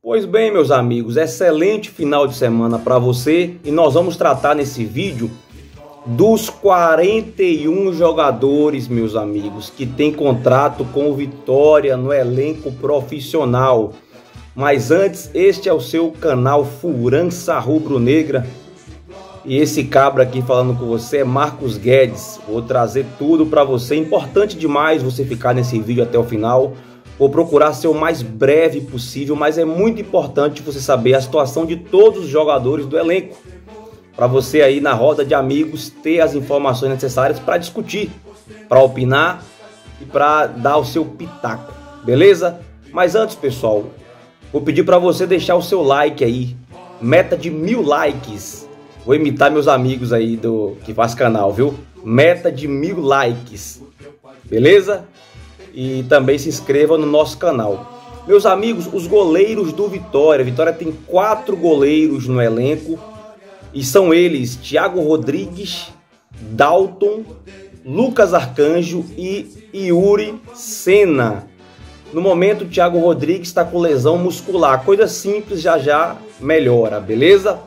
Pois bem, meus amigos, excelente final de semana para você e nós vamos tratar nesse vídeo dos 41 jogadores, meus amigos, que tem contrato com o Vitória no elenco profissional. Mas antes, este é o seu canal Furança Rubro-Negra e esse cabra aqui falando com você é Marcos Guedes. Vou trazer tudo para você, importante demais você ficar nesse vídeo até o final. Vou procurar ser o mais breve possível, mas é muito importante você saber a situação de todos os jogadores do elenco, para você aí na roda de amigos ter as informações necessárias para discutir, para opinar e para dar o seu pitaco, beleza? Mas antes, pessoal, vou pedir para você deixar o seu like aí, meta de 1000 likes. Vou imitar meus amigos aí do que faz canal, viu? Meta de 1000 likes, beleza? E também se inscreva no nosso canal. Meus amigos, os goleiros do Vitória. Vitória tem 4 goleiros no elenco. E são eles, Thiago Rodrigues, Dalton, Lucas Arcanjo e Yuri Sena. No momento, o Thiago Rodrigues está com lesão muscular. Coisa simples, já melhora, beleza?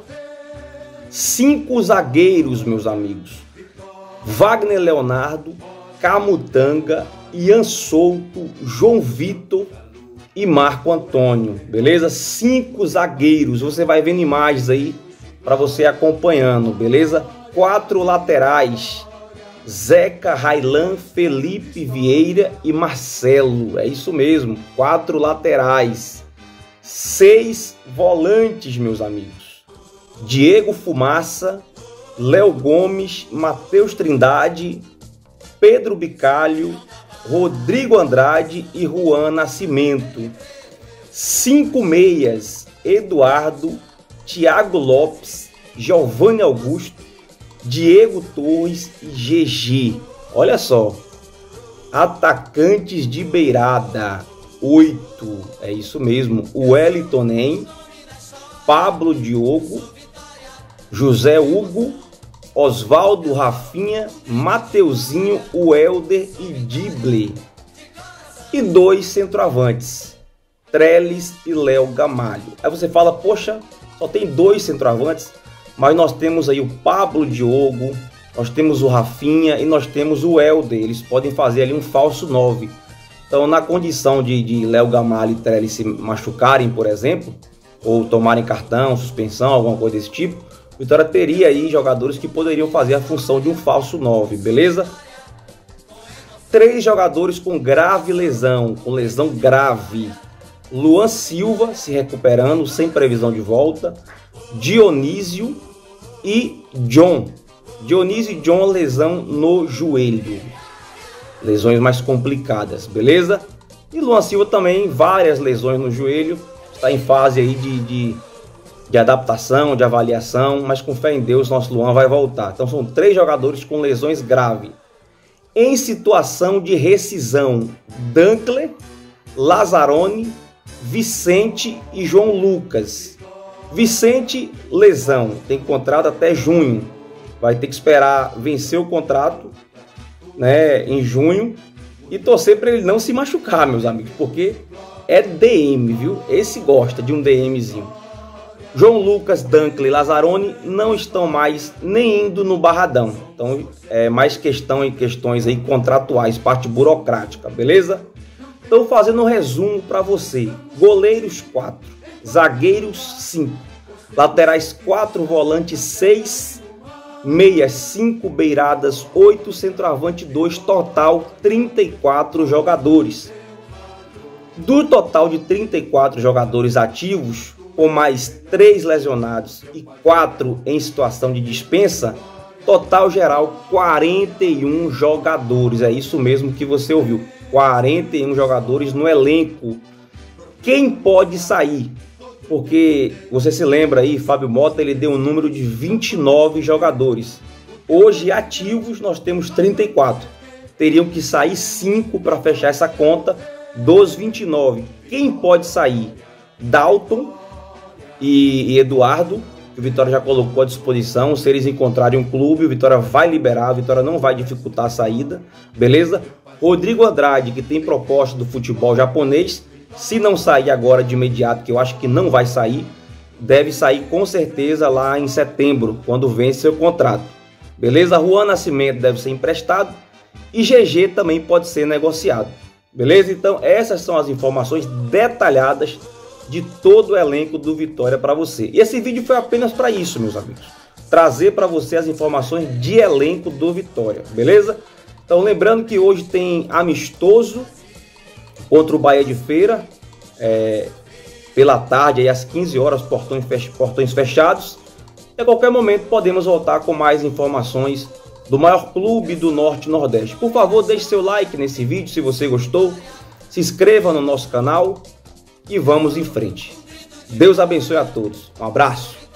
5 zagueiros, meus amigos. Wagner Leonardo, Camutanga, Ian Souto, João Vitor e Marco Antônio, beleza? 5 zagueiros, você vai vendo imagens aí para você acompanhando, beleza? 4 laterais, Zeca, Railan, Felipe Vieira e Marcelo, é isso mesmo, 4 laterais. 6 volantes, meus amigos, Diego Fumaça, Léo Gomes, Matheus Trindade, Pedro Bicalho, Rodrigo Andrade e Juan Nascimento. 5 meias, Eduardo, Thiago Lopes, Giovanni Augusto, Diego Torres e GG. Olha só, atacantes de beirada, 8, é isso mesmo, Wellington Nem, Pablo Diogo, José Hugo, Osvaldo, Rafinha, Mateuzinho, Welder e Dible. E 2 centroavantes, Trellis e Léo Gamalho. Aí você fala, poxa, só tem 2 centroavantes, mas nós temos aí o Pablo Diogo, nós temos o Rafinha e nós temos o Welder. Eles podem fazer ali um falso 9. Então, na condição de Léo Gamalho e Trellis se machucarem, por exemplo, ou tomarem cartão, suspensão, alguma coisa desse tipo, Vitória teria aí jogadores que poderiam fazer a função de um falso 9, beleza? 3 jogadores com grave lesão, com lesão grave. Luan Silva se recuperando, sem previsão de volta. Dionísio e John. Dionísio e John, lesão no joelho. Lesões mais complicadas, beleza? E Luan Silva também, várias lesões no joelho. Está em fase aí de adaptação, de avaliação, mas com fé em Deus, nosso Luan vai voltar. Então são 3 jogadores com lesões graves. Em situação de rescisão, Dankler, Lazzaroni, Vicente e João Lucas. Vicente, lesão, tem contrato até junho. Vai ter que esperar vencer o contrato, né, em junho e torcer para ele não se machucar, meus amigos, porque é DM, viu? Esse gosta de um DMzinho. João Lucas, Dankler e Lazzaroni não estão mais nem indo no Barradão. Então é mais questões aí contratuais, parte burocrática, beleza? Então fazendo um resumo para você. Goleiros 4, zagueiros 5, laterais 4, volantes 6, meias 5, beiradas 8, centroavante 2, total 34 jogadores. Do total de 34 jogadores ativos, com mais 3 lesionados e 4 em situação de dispensa, total geral 41 jogadores. É isso mesmo que você ouviu, 41 jogadores no elenco. Quem pode sair? Porque você se lembra aí, Fábio Mota, ele deu um número de 29 jogadores. Hoje ativos nós temos 34. Teriam que sair 5 para fechar essa conta dos 29. Quem pode sair? Dalton e Eduardo, que o Vitória já colocou à disposição. Se eles encontrarem um clube, o Vitória vai liberar, o Vitória não vai dificultar a saída, beleza? Rodrigo Andrade, que tem proposta do futebol japonês, Se não sair agora de imediato, que eu acho que não vai sair, deve sair com certeza lá em setembro, quando vence seu contrato. Beleza? Juan Nascimento deve ser emprestado e GG também pode ser negociado. Beleza? Então essas são as informações detalhadas de todo o elenco do Vitória para você. E esse vídeo foi apenas para isso, meus amigos. Trazer para você as informações de elenco do Vitória. Beleza? Então lembrando que hoje tem amistoso contra o Bahia de Feira. Pela tarde, aí às 15 horas, portões fechados. E a qualquer momento podemos voltar com mais informações do maior clube do Norte e Nordeste. Por favor, deixe seu like nesse vídeo se você gostou. Se inscreva no nosso canal e vamos em frente. Deus abençoe a todos. Um abraço.